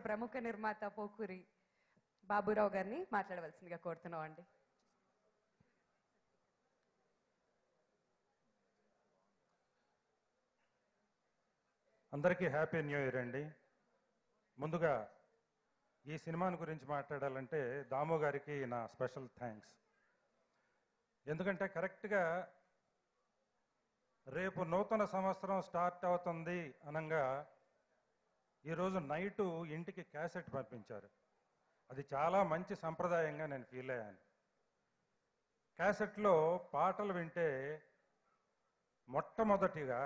ప్రముఖ నిర్మాత పోకూరి బాబురావు గారిని మాట్లాడవలసిందిగా కోరుతున్నాం అండి. అందరికీ హ్యాపీ న్యూ ఇయర్ అండి. ముందుగా ఈ సినిమాని గురించి మాట్లాడాలంటే దాము గారికి నా స్పెషల్ థ్యాంక్స్. ఎందుకంటే కరెక్ట్గా రేపు నూతన సంవత్సరం స్టార్ట్ అవుతుంది అనగా ఈరోజు నైటు ఇంటికి క్యాసెట్ పంపించారు. అది చాలా మంచి సంప్రదాయంగా నేను ఫీల్ అయ్యాను. క్యాసెట్లో పాటలు వింటే మొట్టమొదటిగా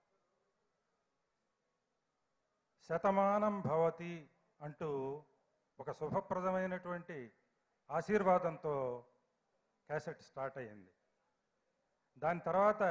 శతమానం భవతి అంటూ ఒక శుభప్రదమైనటువంటి ఆశీర్వాదంతో క్యాసెట్ స్టార్ట్ అయ్యింది. దాని తర్వాత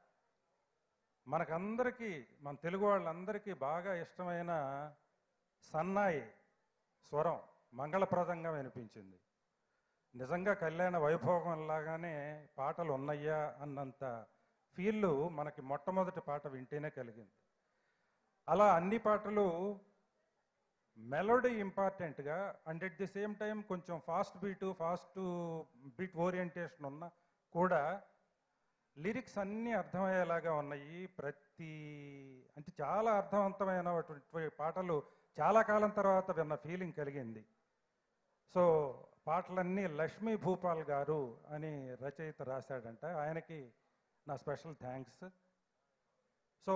మనకందరికీ, మన తెలుగు వాళ్ళందరికీ బాగా ఇష్టమైన సన్నాయి స్వరం మంగళప్రదంగా వినిపించింది. నిజంగా కళ్యాణ వైభోగంలాగానే పాటలు ఉన్నాయా అన్నంత ఫీల్ మనకి మొట్టమొదటి పాట వింటేనే కలిగింది. అలా అన్ని పాటలు మెలోడీ ఇంపార్టెంట్గా and at the same time కొంచెం ఫాస్ట్ బీట్ ఓరియంటేషన్ ఉన్న కూడా లిరిక్స్ అన్నీ అర్థమయ్యేలాగా ఉన్నాయి. అంటే చాలా అర్థవంతమైనటువంటి పాటలు చాలా కాలం తర్వాత విన్న ఫీలింగ్ కలిగింది. సో పాటలన్నీ లక్ష్మీ భూపాల్ గారు అని రచయిత రాశాడంట, ఆయనకి నా స్పెషల్ థ్యాంక్స్. సో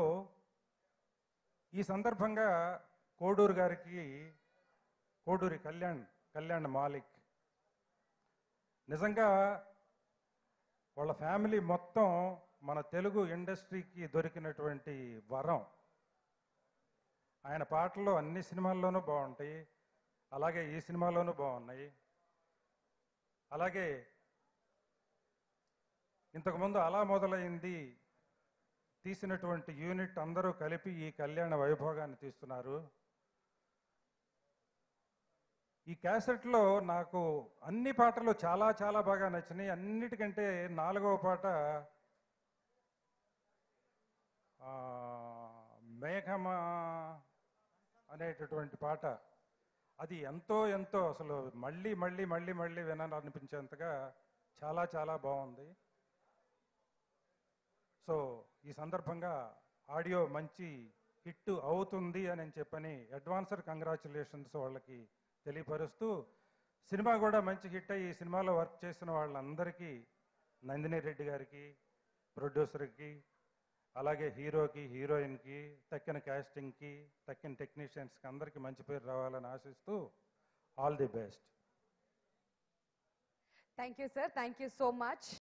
ఈ సందర్భంగా కోడూరు గారికి, కోడూరి కళ్యాణ్ మాలిక్, నిజంగా వాళ్ళ ఫ్యామిలీ మొత్తం మన తెలుగు ఇండస్ట్రీకి దొరికినటువంటి వరం. ఆయన పాటలు అన్ని సినిమాల్లోనూ బాగుంటాయి, అలాగే ఈ సినిమాలోనూ బాగున్నాయి. అలాగే ఇంతకుముందు అలా మొదలైంది తీసినటువంటి యూనిట్ అందరూ కలిపి ఈ కళ్యాణ వైభోగాన్ని తీస్తున్నారు. ఈ క్యాసెట్లో నాకు అన్ని పాటలు చాలా చాలా బాగా నచ్చినాయి. అన్నిటికంటే 4వ పాట మేఘమా అనేటటువంటి పాట, అది ఎంతో ఎంతో అసలు మళ్ళీ మళ్ళీ మళ్ళీ మళ్ళీ వినాలనిపించేంతగా చాలా చాలా బాగుంది. సో ఈ సందర్భంగా ఆడియో మంచి హిట్ అవుతుంది అని చెప్పని అడ్వాన్స్డ్ కంగ్రాచులేషన్స్ వాళ్ళకి తెలియపరుస్తూ, సినిమా కూడా మంచి హిట్ అయ్యి ఈ సినిమాలో వర్క్ చేసిన వాళ్ళందరికీ, నందిని రెడ్డి గారికి, ప్రొడ్యూసర్కి, అలాగే హీరోకి, హీరోయిన్కి, తక్కిన క్యాస్టింగ్కి, తక్కిన టెక్నీషియన్స్కి అందరికీ మంచి పేరు రావాలని ఆశిస్తూ all the best. Thank you sir, thank you so much.